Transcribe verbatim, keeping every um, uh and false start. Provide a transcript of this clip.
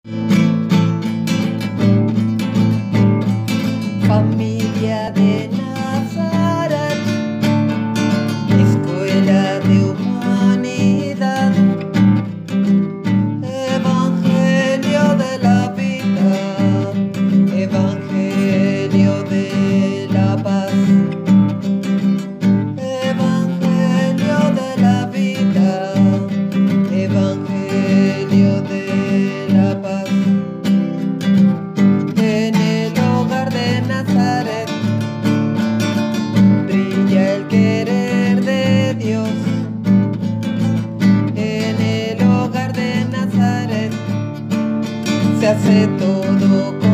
Familia de Nazaret, escuela de humanidad, evangelio de la vida, evangelio de la paz, evangelio de la vida, evangelio de la paz. En el hogar de Nazaret brilla el querer de Dios. En el hogar de Nazaret se hace todo con